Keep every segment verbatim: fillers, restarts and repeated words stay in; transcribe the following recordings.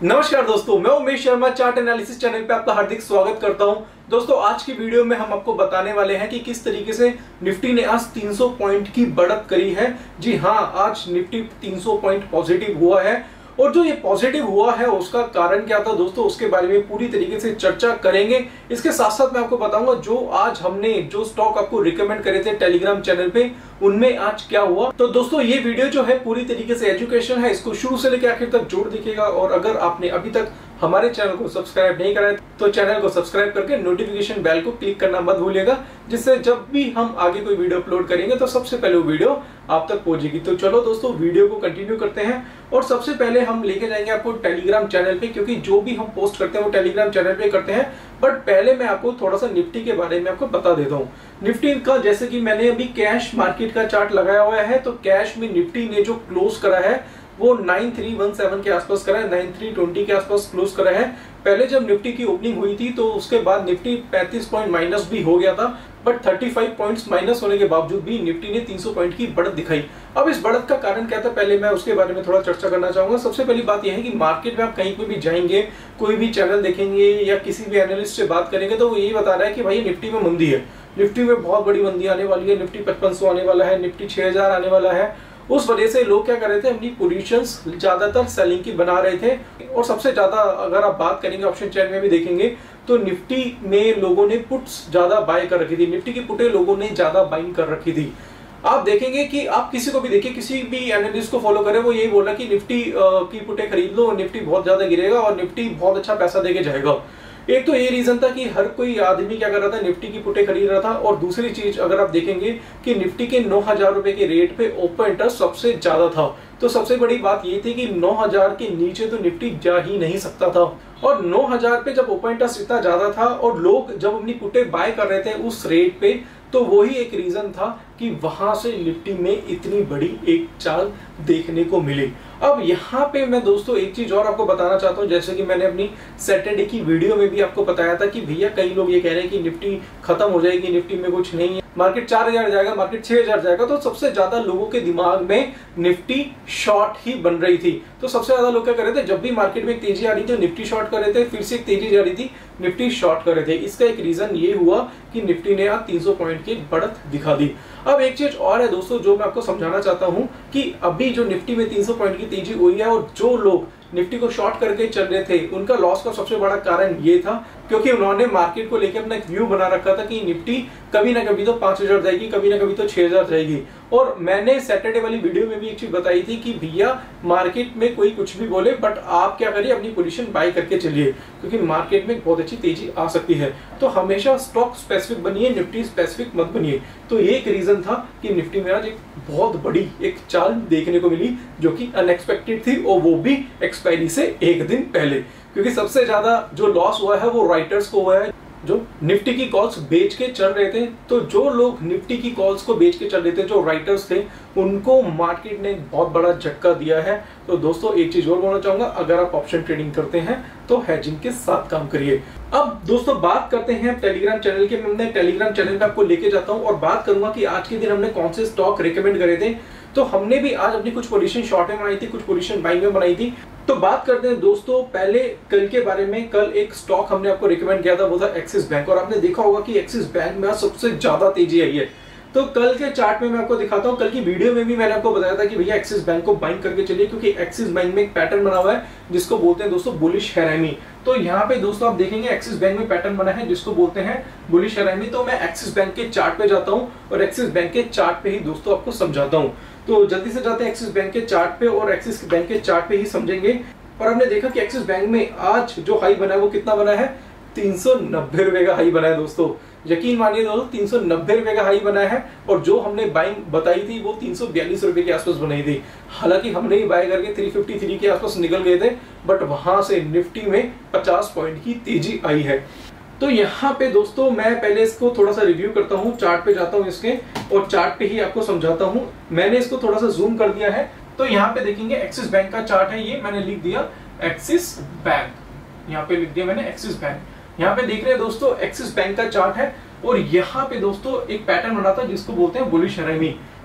नमस्कार दोस्तों, मैं Umesh Sharma chart analysis channel पे आपका हार्दिक स्वागत करता हूं। दोस्तों आज की वीडियो में हम आपको बताने वाले हैं कि किस तरीके से निफ्टी ने आज तीन सौ पॉइंट की बढ़त करी है। जी हां, आज निफ्टी तीन सौ पॉइंट पॉजिटिव हुआ है और जो ये पॉजिटिव हुआ है उसका कारण क्या था दोस्तों, उसके बारे में पूरी तरीके से चर्चा करेंगे। इसके साथ साथ मैं आपको बताऊंगा जो आज हमने जो स्टॉक आपको रिकमेंड करे थे टेलीग्राम चैनल पे, उनमें आज क्या हुआ। तो दोस्तों ये वीडियो जो है पूरी तरीके से एजुकेशन है, इसको शुरू से लेकर आखिर तक जोड़ दिखेगा। और अगर आपने अभी तक हमारे चैनल को सब्सक्राइब नहीं करा है तो चैनल को सब्सक्राइब करके नोटिफिकेशन बेल को क्लिक करना मत भूलिएगा, जिससे जब भी हम आगे कोई वीडियो अपलोड करेंगे तो सबसे पहले वो वीडियो आप तक पहुंचेगी। तो चलो दोस्तों वीडियो को कंटिन्यू करते हैं और सबसे पहले हम लेके जाएंगे आपको टेलीग्राम चैनल पे, क्योंकि जो भी हम पोस्ट करते हैं वो टेलीग्राम चैनल पे करते हैं। बट पहले मैं आपको थोड़ा सा निफ्टी के बारे में आपको बता देता हूँ। निफ्टी का जैसे कि मैंने अभी कैश मार्केट का चार्ट लगाया हुआ है, तो कैश में निफ्टी ने जो क्लोज करा है वो नाइन थ्री वन सेवन के आसपास करा है, नाइन थ्री ट्वेंटी के आसपास क्लोज करा है। पहले जब निफ्टी की ओपनिंग हुई थी तो उसके बाद निफ्टी पैंतीस पॉइंट माइनस भी हो गया था, बट पैंतीस पॉइंट्स माइनस होने के बावजूद भी निफ्टी ने तीन सौ पॉइंट की बढ़त दिखाई। अब इस बढ़त का कारण क्या था, पहले मैं उसके बारे में थोड़ा चर्चा करना चाहूंगा। सबसे पहली बात यह है कि मार्केट में आप कहीं पे भी जाएंगे, कोई भी चैनल देखेंगे या किसी भी एनालिस्ट से बात करेंगे तो वो यही बता रहा है कि भाई निफ्टी में मंदी है, निफ्टी में बहुत बड़ी मंदी आने वाली है, निफ्टी पचपन सौ आने वाला है, निफ्टी छह हजार आने वाला है। उस वजह से लोग क्या कर रहे थे, अपनी पोजीशंस ज्यादातर सेलिंग की बना रहे थे। और सबसे ज्यादा अगर आप बात करेंगे ऑप्शन चेन में भी देखेंगे तो निफ्टी में लोगों ने पुट्स ज्यादा बाय कर रखी थी, निफ्टी की पुटें लोगों ने ज्यादा बाइंग कर रखी थी। आप देखेंगे कि आप किसी को भी देखिए, किसी भी एनालिस्ट को फॉलो करें, वो यही बोला कि निफ्टी की पुटें खरीद लो, निफ्टी बहुत ज्यादा गिरेगा और निफ्टी बहुत अच्छा पैसा देके जाएगा। एक तो ये रीजन था कि हर कोई आदमी क्या कर रहा था, निफ्टी की पुटें खरीद रहा था। और दूसरी चीज अगर आप देखेंगे कि निफ्टी के नौ हजार रुपए के रेट पे ओपन इंटरेस्ट सबसे ज्यादा था, तो सबसे बड़ी बात ये थी कि नौ हजार के नीचे तो निफ्टी जा ही नहीं सकता था। और नौ हजार पे जब ओपन इंटरेस्ट इतना ज्यादा था और लोग जब अपनी पुटें बाय कर रहे थे उस रेट पे, तो वही एक रीजन था कि वहां से निफ्टी में इतनी बड़ी एक चाल देखने को मिली। अब यहाँ पे मैं दोस्तों एक चीज और आपको बताना चाहता हूँ, जैसे कि मैंने अपनी सैटरडे की वीडियो में भी आपको बताया था कि भैया कई लोग ये कह रहे हैं कि निफ्टी खत्म हो जाएगी, निफ्टी में कुछ नहीं है, मार्केट चार हजार जाएगा, मार्केट छह हजार जाएगा। तो सबसे ज्यादा लोगों के दिमाग में निफ्टी शॉर्ट ही बन रही थी। तो सबसे ज्यादा लोग क्या कर रहे थे, जब भी मार्केट में तेजी आ रही थी निफ्टी शॉर्ट कर रहे थे, फिर से तेजी जा रही थी निफ्टी शॉर्ट कर रहे थे। इसका एक रीजन ये हुआ कि निफ्टी ने आज तीन सौ पॉइंट की बढ़त दिखा दी। अब एक चीज और है दोस्तों जो मैं आपको समझाना चाहता हूं कि अभी जो निफ्टी में तीन सौ पॉइंट की तेजी हुई है और जो लोग निफ्टी को शॉर्ट करके चल रहे थे उनका लॉस का सबसे बड़ा कारण ये था क्योंकि उन्होंने मार्केट को लेकर अपना एक व्यू बना रखा था कि निफ्टी कभी ना कभी तो पांच हजार जाएगी, कभी ना कभी तो छह हजार जाएगी। और मैंने सैटरडे वाली वीडियो में भी एक चीज बताई थी कि भैया मार्केट में कोई कुछ भी बोले बट आप क्या करिए, अपनी पोजीशन बाय करके चलिए, क्योंकि मार्केट में बहुत अच्छी तेजी आ सकती है। तो हमेशा स्टॉक स्पेसिफिक बनिए, निफ्टी स्पेसिफिक मत बनिए। तो ये एक रीजन था कि निफ्टी में आज एक बहुत बड़ी एक चाल देखने को मिली जो कि अनएक्सपेक्टेड थी, और वो भी एक्सपायरी से एक दिन पहले। क्योंकि सबसे ज्यादा जो लॉस हुआ है वो राइटर्स को हुआ है जो निफ्टी की कॉल्स बेच के चल रहे थे। तो जो लोग निफ्टी की कॉल्स को बेच के चल रहे थे, जो राइटर्स थे, उनको मार्केट ने बहुत बड़ा झटका दिया है। तो दोस्तों एक चीज और बोलना चाहूंगा, अगर आप ऑप्शन ट्रेडिंग करते हैं तो हेजिंग के साथ काम करिए। अब दोस्तों बात करते हैं टेलीग्राम चैनल के। मैं टेलीग्राम चैनल पे आपको लेके जाता हूं और बात करूंगा कि आज के दिन हमने कौन से स्टॉक रिकमेंड करे थे। तो हमने भी आज अपनी कुछ पोजीशन शॉर्ट में बनाई थी, कुछ पोजीशन बाइंग में बनाई थी। तो बात करते हैं दोस्तों पहले कल के बारे में। कल एक स्टॉक हमने आपको रिकमेंड किया था, वो था एक्सिस बैंक, और आपने देखा होगा कि एक्सिस बैंक में सबसे ज्यादा तेजी आई है। तो कल के चार्ट में मैं आपको दिखाता हूं, कल की वीडियो में भी मैंने आपको बताया था कि भैया एक्सिस बैंक को बाइंग करके चलिए, क्योंकि एक्सिस बैंक में एक पैटर्न बना हुआ है जिसको बोलते हैं दोस्तों बुलिश हैरामी। तो यहाँ पे दोस्तों आप देखेंगे एक्सिस बैंक में पैटर्न बना है जिसको बोलते हैं बुलिश हैरामी। तो मैं एक्सिस बैंक के चार्ट पे जाता हूँ और एक्सिस बैंक के चार्ट पे ही दोस्तों आपको समझाता हूँ। तो जल्दी से जाते हैं एक्सिस बैंक के चार्ट पे और एक्सिस बैंक के चार्ट पे ही समझेंगे। और हमने देखा कि एक्सिस बैंक में आज जो हाई बना है वो कितना बना है, तीन सौ नब्बे रुपए का हाई बना है दोस्तों। यकीन मानिए दोस्तों तीन सौ नब्बे रुपए का हाई बना है, और जो हमने बाइंग बताई थी वो तीन सौ बयालीस रुपए के आसपास बनाई थी। हालांकि हमने ही बाय करके तीन सौ तिरेपन के आसपास निकल गए थे, बट वहां से निफ्टी में पचास पॉइंट की तेजी आई है। तो यहाँ पे दोस्तों मैं पहले इसको थोड़ा सा रिव्यू करता हूँ, चार्ट पे जाता हूँ इसके और चार्ट पे ही आपको समझाता हूँ। मैंने इसको थोड़ा सा जूम कर दिया है। तो यहाँ पे देखेंगे एक्सिस बैंक का चार्ट है, ये मैंने लिख दिया एक्सिस बैंक, यहाँ पे लिख दिया मैंने एक्सिस बैंक। यहाँ पे देख रहे हैं दोस्तों एक्सिस बैंक का चार्ट है और यहाँ पे दोस्तों एक पैटर्न बना था जिसको बोलते हैं बुलिश हैरामी।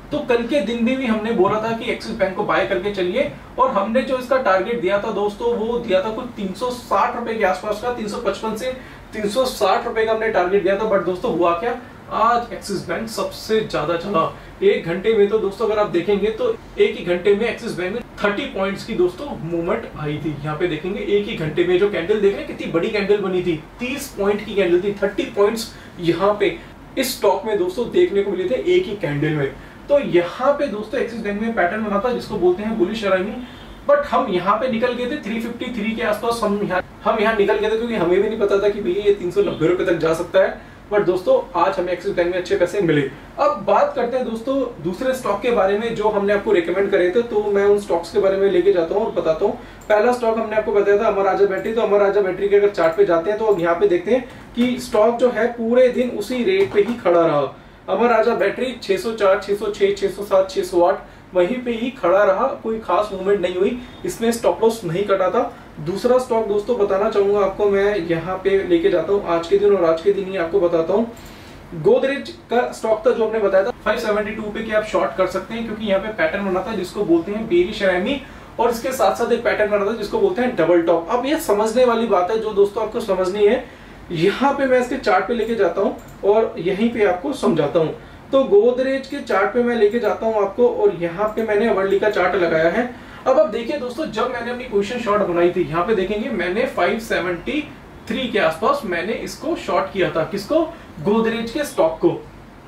तो कल के दिन भी, भी हमने बोला था कि एक्सिस बैंक को बाय करके चलिए, और हमने जो इसका टारगेट दिया था दोस्तों वो दिया था कुछ तीन सौ साठ रुपए के आसपास का, तीन सौ पचपन से तीन सौ साठ रुपए का हमने टारगेट दिया था। बट दोस्तों हुआ क्या, आज एक्सिस बैंक सबसे ज्यादा चला। एक घंटे में तो दोस्तों अगर आप देखेंगे तो एक ही घंटे में एक्सिस बैंक में तीस पॉइंट्स की दोस्तों मूवमेंट आई थी। यहाँ पे देखेंगे एक ही घंटे में जो कैंडल देख रहे हैं कितनी बड़ी कैंडल बनी थी, तीस पॉइंट की कैंडल थी, तीस पॉइंट्स यहाँ पे इस स्टॉक में दोस्तों देखने को मिले थे एक ही कैंडल में। तो यहाँ पे दोस्तों एक्सिस बैंक में पैटर्न बना था जिसको बोलते हैं बुलिश रनिंग। बट हम यहाँ पे निकल गए थे तीन सौ तिरेपन के आसपास, हम यहाँ हम यहाँ निकल गए थे क्योंकि हमें भी नहीं पता था कि भैया ये तीन सौ नब्बे रुपए तक जा सकता है। बट दोस्तों आज हमें एक्सिस बैंक में अच्छे पैसे मिले। अब बात करते हैं दोस्तों दूसरे स्टॉक के बारे में जो हमने आपको रेकमेंड करे थे, तो मैं उन स्टॉक्स के बारे में लेके जाता हूँ और बताता हूँ। पहला स्टॉक हमने आपको बताया था अमर राजा बैटरी। तो अमर राजा बैटरी के अगर चार्ट पे जाते हैं तो अब यहाँ पे देखते हैं कि स्टॉक जो है पूरे दिन उसी रेट पे ही खड़ा रहा। अमर राजा बैटरी छह सौ चार, छह सौ छह, छह सौ सात, छह सौ आठ वहीं पे ही खड़ा रहा, कोई खास मूवमेंट नहीं हुई, इसमें स्टॉप लॉस नहीं कटा था। दूसरा स्टॉक दोस्तों बताना चाहूंगा आपको, मैं यहाँ पे लेके जाता हूँ आज के दिन, और आज के दिन ही आपको बताता हूँ गोदरेज का स्टॉक था जो हमने बताया था पाँच सौ बहत्तर पे कि आप शॉर्ट कर सकते हैं, क्योंकि यहाँ पे पैटर्न बना था जिसको बोलते हैं बेरिश रैमी, और इसके साथ साथ एक पैटर्न बना था जिसको बोलते हैं डबल टॉप। अब ये समझने वाली बात है जो दोस्तों आपको समझनी है। यहाँ पे मैं इसके चार्ट पे लेके जाता हूँ और यहीं पे आपको समझाता हूँ। तो गोदरेज के चार्ट पे मैं लेके जाता हूँ आपको, और यहाँ पे मैंने अवर्ली का चार्ट लगाया है। अब अब देखिए दोस्तों, जब मैंने अपनी पोजीशन शॉर्ट बनाई थी, यहाँ पे देखेंगे मैंने पाँच सौ तिहत्तर के आसपास मैंने इसको शॉर्ट किया था, किसको, गोदरेज के स्टॉक को।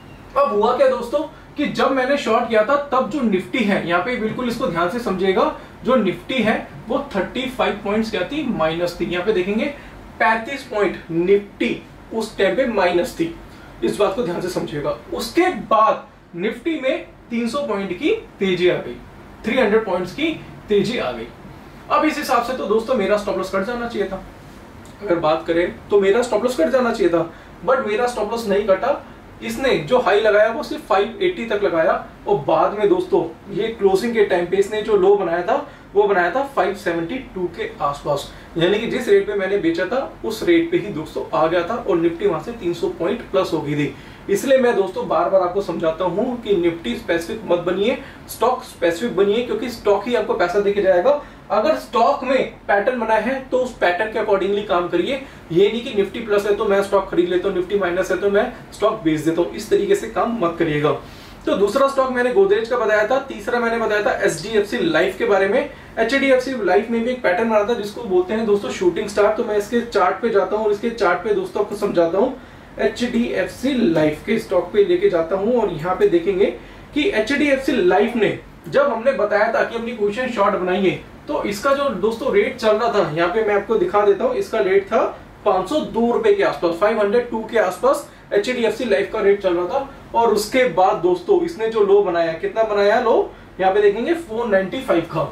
अब हुआ क्या दोस्तों कि जब मैंने शॉर्ट किया था तब जो निफ्टी है, यहाँ पे बिल्कुल इसको ध्यान से समझिएगा, जो निफ्टी है वो पैंतीस पॉइंट्स क्या थी, माइनस थी। यहाँ पे देखेंगे पैंतीस पॉइंट निफ्टी उस टाइम पे माइनस थी, इस बात को ध्यान से समझिएगा। उसके बाद निफ्टी में तीन सौ पॉइंट की तेजी आ गई, तीन सौ पॉइंट्स की तेजी आ गई। अब इस हिसाब से तो दोस्तों मेरा स्टॉप लॉस कट जाना चाहिए था। अगर बात करें तो मेरा स्टॉप लॉस कट जाना चाहिए था, बट मेरा स्टॉप लॉस नहीं कटा। इसने जो हाई लगाया वो सिर्फ पाँच सौ अस्सी तक लगाया, और बाद में दोस्तों ये क्लोजिंग के टाइम पे इसने जो लो बनाया था वो बनाया था पाँच सौ बहत्तर के आसपास, यानी कि जिस रेट पे मैंने बेचा था उस रेट पे ही दोस्तों आ गया था, और निफ्टी वहां से तीन सौ पॉइंट प्लस हो गई थी। इसलिए मैं दोस्तों बार बार आपको समझाता हूं कि निफ्टी स्पेसिफिक मत बनिए, स्टॉक स्पेसिफिक बनिए, क्योंकि स्टॉक ही आपको पैसा देके जाएगा। अगर स्टॉक में पैटर्न बना है तो उस पैटर्न के अकॉर्डिंगली काम करिए। ये नहीं कि निफ्टी प्लस है तो मैं स्टॉक खरीद लेता हूँ, निफ्टी माइनस है तो मैं स्टॉक बेच देता हूँ, इस तरीके से काम मत करिएगा। तो दूसरा स्टॉक मैंने गोदरेज का बताया था। तीसरा मैंने बताया था H D F C life के बारे में। H D F C life में भी एक पैटर्न बना था जिसको बोलते हैं दोस्तों शूटिंग स्टार। तो मैं इसके चार्ट पे जाता हूँ और इसके चार्ट पे दोस्तों आपको समझाता हूँ। H D F C life के स्टॉक पे लेके जाता हूँ, और यहाँ पे देखेंगे कि H D F C life ने जब हमने बताया था कि अपनी पोजीशन शॉर्ट बनाइए, तो इसका जो दोस्तों रेट चल रहा था, यहाँ पे मैं आपको दिखा देता हूँ, इसका रेट था पांच सौ दो रुपए के आसपास, पाँच सौ दो के आसपास H D F C life का रेट चल रहा था। और उसके बाद दोस्तों इसने जो लो बनाया, कितना बनाया लो, यहाँ पे देखेंगे चार सौ पचानवे का,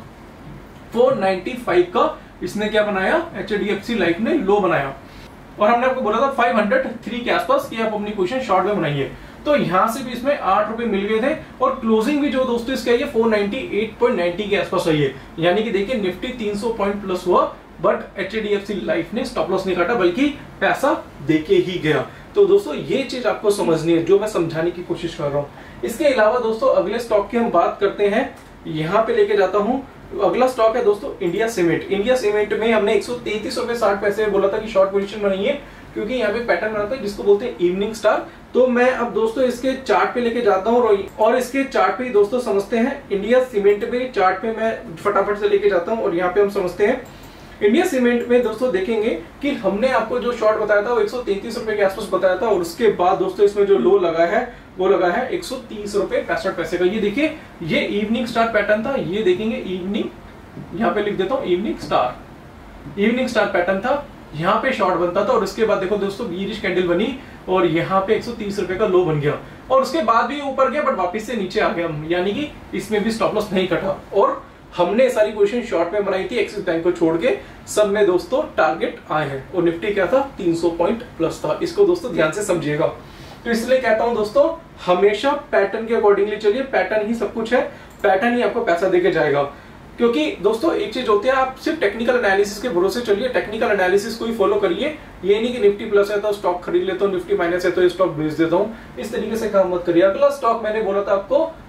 चार सौ पचानवे का इसने क्या बनाया, H D F C life ने लो बनाया। और हमने आपको बोला था पाँच सौ तीन के आसपास कि आप अपनी पोजीशन शॉर्ट में बनाइए। तो यहां से भी इसमें आठ रुपए मिल गए थे, और क्लोजिंग भी जो दोस्तों इसका है चार सौ अट्ठानवे पॉइंट नब्बे के आसपास आई है। यानी कि देखिए निफ्टी तीन सौ पॉइंट प्लस हुआ, but H D F C life ने स्टॉप लॉस नहीं काटा, बल्कि पैसा देके ही गया। तो दोस्तों ये चीज आपको समझनी है जो मैं समझाने की कोशिश कर रहा हूँ। इसके अलावा दोस्तों अगले स्टॉक की हम बात करते हैं, यहाँ पे लेके जाता हूँ। अगला स्टॉक है दोस्तों इंडिया सीमेंट। इंडिया सीमेंट में हमने एक सौ तैंतीस रुपए साठ पैसे बोला था कि शॉर्ट पोजीशन बनाइए, क्योंकि यहाँ पे पैटर्न बनाता है जिसको बोलते हैं इवनिंग स्टार। तो मैं अब दोस्तों इसके चार्ट पे लेके जाता हूँ, और इसके चार्ट पे दोस्तों समझते हैं इंडिया सीमेंट पे चार्ट पे मैं फटाफट से लेके जाता हूँ, और यहाँ पे हम समझते हैं इंडिया सीमेंट में दोस्तों देखेंगे कि हमने आपको जो शॉर्ट बताया था वो एक सौ तैंतीस रुपए के आसपास बताया था, और उसके बाद दोस्तों इसमें जो लो लगा है वो लगा है एक सौ तीस रुपए पैंसठ पैसे का। ये देखिए ये इवनिंग स्टार पैटर्न था, ये देखेंगे इवनिंग, यहाँ पे लिख देता हूँ evening star, evening star pattern था, यहाँ पे शॉर्ट बनता था। और उसके बाद देखो दोस्तों बीरिश कैंडल बनी, और यहाँ पे एक सौ तीस रुपए का लो बन गया, और उसके बाद भी ऊपर गया, बट वापस से नीचे आ गया, यानी कि इसमें भी स्टॉप लॉस नहीं कटा। और हमने सारी पोजीशन शॉर्ट में बनाई थी एक्सिस बैंक को छोड़ के, सब में दोस्तों टारगेट आए हैं, और निफ्टी क्या था, तीन सौ पॉइंट प्लस था। इसको दोस्तों ध्यान से समझिएगा। तो इसलिए कहता हूं दोस्तों हमेशा पैटर्न के अकॉर्डिंगली चलिए, पैटर्न ही सब कुछ है, पैटर्न ही आपको पैसा देके जाएगा। क्योंकि दोस्तों एक चीज होती है, आप सिर्फ टेक्निकल एनालिसिस के भरोसे चलिए, टेक्निकल एनालिसिस को ही फॉलो करिए। ये नहीं कि निफ्टी प्लस है तो स्टॉक खरीद लेता हूँ, निफ्टी माइनस है तो स्टॉक बेच देता हूँ, इस तरीके से काम मत करिए। अगला स्टॉक मैंने बोला था आपको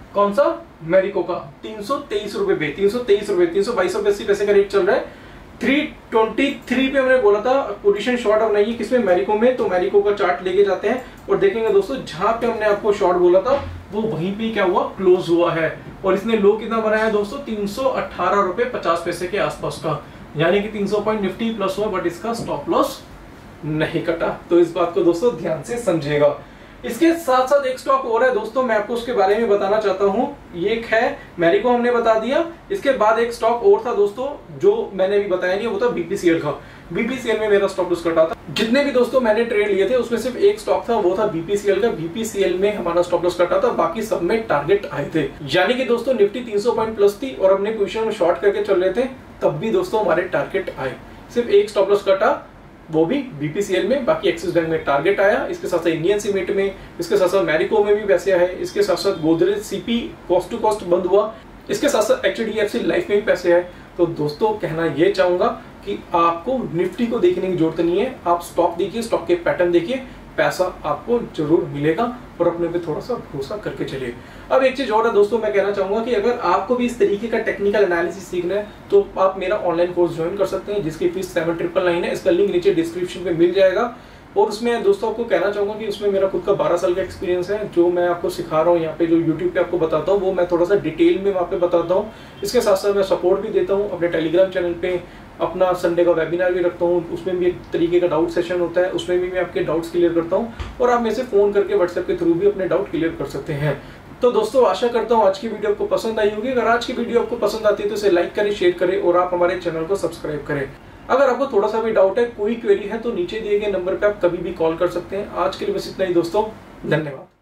कौन सा? मैरिको का तीन सौ तेईस रुपए पे, तीन सौ तेईस रुपए, तीन सौ बाईस रुपए अस्सी पैसे का रेट चल रहा है। तीन सौ तेईस पे हमने बोला था पोजीशन शॉर्ट अब नहीं है किसमें? मैरिको में। तो मैरिको का चार्ट लेके जाते हैं और देखेंगे दोस्तों, जहां पे हमने आपको शॉर्ट बोला था वो वहीं पे क्या हुआ? क्लोज हुआ है। और इसने लो कितना बनाया है दोस्तों? तीन सौ अठारह रुपए पचास पैसे के आसपास का, यानी कि तीन सौ पॉइंट निफ्टी प्लस हुआ, बट इसका स्टॉप लॉस नहीं कटा। तो इस बात को दोस्तों ध्यान से समझिएगा। इसके साथ साथ एक स्टॉक और है दोस्तों, मैं आपको उसके बारे में बताना चाहता हूं। ये एक है मैरिको, हमने बता दिया। इसके बाद एक स्टॉक और था दोस्तों जो मैंने अभी बताया नहीं, वो था बीपीसीएल का। बीपीसीएल में मेरा स्टॉप लॉस कटा था। जितने भी दोस्तों मैंने ट्रेड लिए थे उसमें सिर्फ एक स्टॉक था, वो था बीपीसीएल का। बीपीसीएल में हमारा स्टॉप लॉस कटा था, बाकी सब में टारगेट आए थे। यानी कि दोस्तों निफ्टी तीन सौ पॉइंट प्लस थी और हमने पोजीशन में शॉर्ट करके चल रहे थे, तब भी दोस्तों हमारे टारगेट आए। सिर्फ एक स्टॉप लॉस कटा, वो भी बीपीसीएल में, बाकी एक्सिस बैंक में टारगेट आया। इसके साथ साथ इंडियन सीमेंट में, इसके साथ साथ मैरिको में भी पैसे आए, इसके साथ साथ Godrej CP cost to cost बंद हुआ, इसके साथ साथ एचडीएफसी लाइफ में भी पैसे आए। तो दोस्तों कहना ये चाहूंगा कि आपको निफ्टी को देखने की जरूरत नहीं है, आप स्टॉक देखिए, स्टॉक के पैटर्न देखिए, पैसा आपको जरूर मिलेगा और अपने पे थोड़ा सा भरोसा करके चलिए। अब एक चीज और है दोस्तों, मैं कहना चाहूंगा कि अगर आपको भी इस तरीके का टेक्निकल एनालिसिस सीखना है तो आप मेरा ऑनलाइन कोर्स ज्वाइन कर सकते हैं, जिसकी फीस सेवन ट्रिपल नाइन है। इसका लिंक नीचे डिस्क्रिप्शन में मिल जाएगा। और उसमें दोस्तों आपको कहना चाहूंगा कि उसमें मेरा खुद का बारह साल का एक्सपीरियंस है, जो मैं आपको सिखा रहा हूँ यहाँ पे, जो यूट्यूब पे आपको बताता हूँ वो मैं थोड़ा सा डिटेल में वहाँ पे बताता हूँ। इसके साथ साथ मैं सपोर्ट भी देता हूँ अपने टेलीग्राम चैनल पे। अपना संडे का वेबिनार भी रखता हूँ, उसमें भी एक तरीके का डाउट सेशन होता है, उसमें भी मैं आपके डाउट्स क्लियर करता हूँ। और आप मेरे से फोन करके व्हाट्सएप के थ्रू भी अपने डाउट क्लियर कर सकते हैं। तो दोस्तों आशा करता हूँ आज की वीडियो आपको पसंद आई होगी। अगर आज की वीडियो आपको पसंद आती है तो इसे लाइक करें, शेयर करें और आप हमारे चैनल को सब्सक्राइब करें। अगर आपको थोड़ा सा भी डाउट है, कोई क्वेरी है, तो नीचे दिए गए नंबर पे आप कभी भी कॉल कर सकते हैं। आज के लिए बस इतना ही दोस्तों, धन्यवाद।